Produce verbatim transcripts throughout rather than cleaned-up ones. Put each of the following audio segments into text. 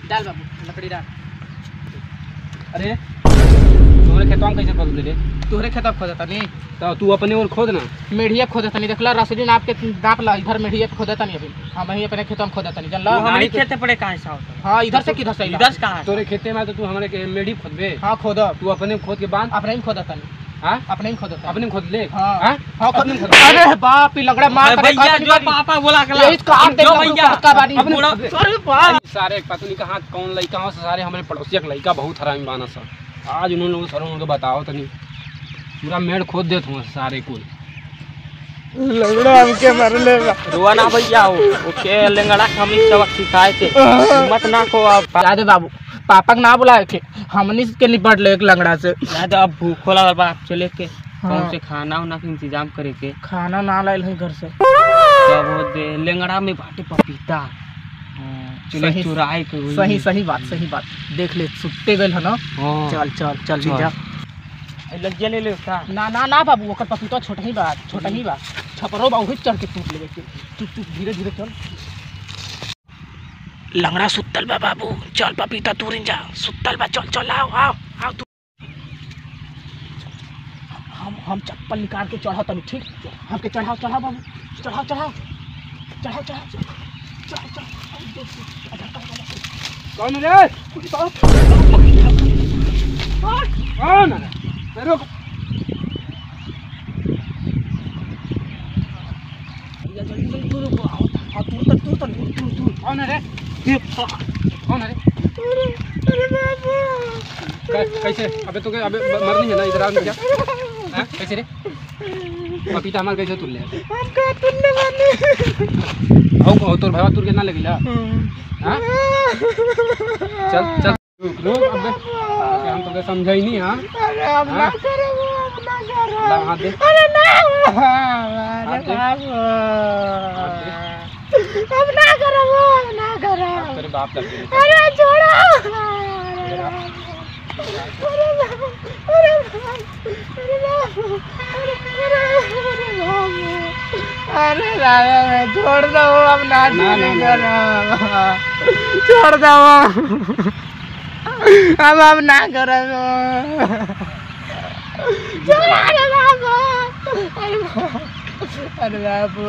डाल बाबू लकड़ी डाल। अरे तोहरे खेतवा में कैसे खोद ले रे? तोहरे खेत खोदता नहीं तो तू अपने और खोद ना। मेढ़िया खोदता नहीं देखला रसरी नाप के दाप ला इधर मेढ़िया खोदता नहीं अभी हम वहीं अपने खेतों में खोदता नहीं जानला। हमारे खेते पड़े कहां से होता? हां इधर से किधर से इधर से कहां? तोरे खेते में तो तू हमारे के मेढ़ी खोदबे? हां खोद तू अपने खोद के बाद अपने ही खोदता नहीं। हां अपने ही खोदता अपने खोद ले। हां हां हां अपने खोद। अरे बाप रे लंगड़ा मार भैया जो पापा बोला के यही काम दे भैया का बारी। अरे बाप सारे पता नहीं कहां कौन लइका हो सारे हमारे पड़ोसिया के लइका बहुत हरामी बाना सा। आज उन्होंने लोग सर उनको बताओ तनी पूरा मेड़ खोद देत हूं सारे कुल। लंगड़ा हमके मार ले रुआ ना भैया हो ओके लंगड़ा हम ही सबक सिखाए थे मत ना को अब याद बाबू पापा के ना बुलाए थे हमनी के निपट ले एक लंगड़ा से। याद अब भूख लगल बा चले के कौन से खाना उना के इंतजाम करे के खाना ना लाइल है घर से तब वो दे लंगड़ा में बाटे पपीता चले सही- चुराए के हुई। सही सही बात सही बात देख ले सुट्टे गइल है ना। हाँ। चल चल चल चल। जा लज्जा ले ले उसका ना ना ना बाबू ओकर पपीता छोटा ही बात छोटा ही बात छपरो बाबू ही चढ़ के टूट लेवे के टूट टूट धीरे धीरे चल। लंगड़ा सुतल बा बाबू चल पपीता तूरिन जा सुतल बा चल चल आओ आओ आओ तू। हम हम चप्पल निकाल के चढ़ा तनी ठीक हमके चढ़ाओ चढ़ाओ बाबू चढ़ाओ चढ़ाओ चढ़ाओ चढ़ाओ चढ़ाओ चढ़ाओ कौन रे? कौन है? रुक जल्दी जल्दी तू रुको आओ हां तू तक तू तक तू तू कौन है रे? कौन है रे? अरे बाबू कै- कैसे अबे तो अबे मरनी है ना इधर आ क्या? हां कैसे रे? पपीता हमार कैसे तुल ले? हम का तुलने वाले औ को तोर भाई तुर के ना लगिला? हां चल चल रुक रुक अबे हम तो समझाई नहीं। हां अरे अब ना करो अब ना करो ला हाथ दे अरे ना हाथ अरे दे। बाबू हाथ दे। अब ना करो अब ना करो तेरे बाप लग गए। अरे छोड़ो अरे बाबू अरे बाबू अरे बाबू अरे बाबू अरे अरे बाबू अरे राजा छोड़ दो अब ना ना, ना, ना। करो छोड़ दो अब अब ना करो छोड़ा रे बाबू अरे बाबू अरे बाबू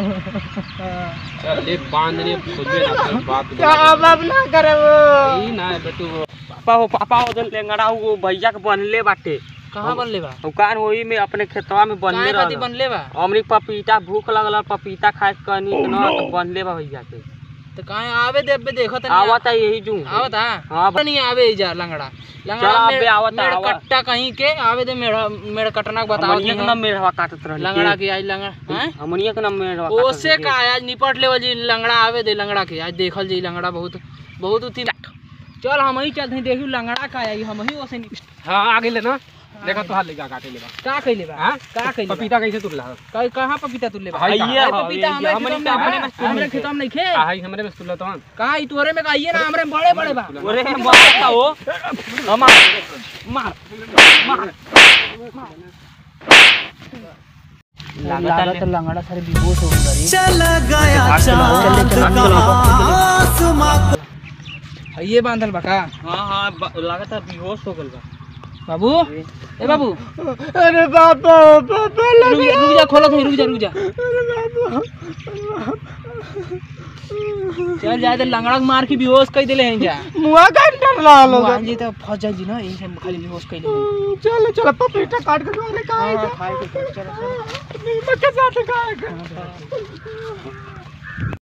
चल ले बांध रे खुद में ना कर बात क्या अब अब ना करो ई ना बेटू पापा हो पापा हो जन लंगड़ा वो भैया के बनले बाटे कहाँ बनले बा दुकान वही में अपने खेतवा में बनले काहे खातिर रहा बनले बा हमरी पपीता भूख लगल पपीता खाए के कहनी के ना तो बनले बा भैया के तो काहे आवे देबे देखो त आवत है यही जू आवत हां हाँ, हां नहीं आवे जा लंगड़ा लंगड़ा चल में अबे आवत मेड़ आवत। कट्टा कहीं के आवे दे मेड़ मेड़ कटना के बताओ हमनिया के नाम मेढ़वा काटत रहली लंगड़ा के आज लंगड़ा हैं हमनिया के नाम मेढ़वा ओसे का आज निपट लेवल जी लंगड़ा आवे दे लंगड़ा के आज देखल जी लंगड़ा बहुत बहुत उती चल हम ही चलते देखियो लंगड़ा का आई हम ही ओसे हां आ गेले ना देखा तो हाथ लेगा काटे लेगा। का कइले बा हां का कइले पपीता कैसे तुरला? का कहां पपीता तुले बा भाई, ये पपीता हमरे हमनी खेतों में अपने में अपने हमरे खेतों में नहीं खे हां हमरे में तुरला तो कहां ई तोरे में आइए ना हमरे बड़े बड़े बा अरे मारता हो हमार मार मार लागत लंगड़ा सारे बेहोश हो गई चला गया चांद का आसमां ये बांधल बा का हां हां लागत है बेहोश हो गल बा बाबू ए बाबू अरे बाबा बाबा रुक जा रुक जा खोलो रुक जा रुक जा चल जाए तो लंगड़ा के मार के बेहोश कर देले हैं जा मुआ का डर रहा लोग मान जी तो फंस जाए जी ना यही से खाली बेहोश कर ले चलो चलो पपीता काट के दो रे खाए खाए के चल चल नीमक के साथ खाए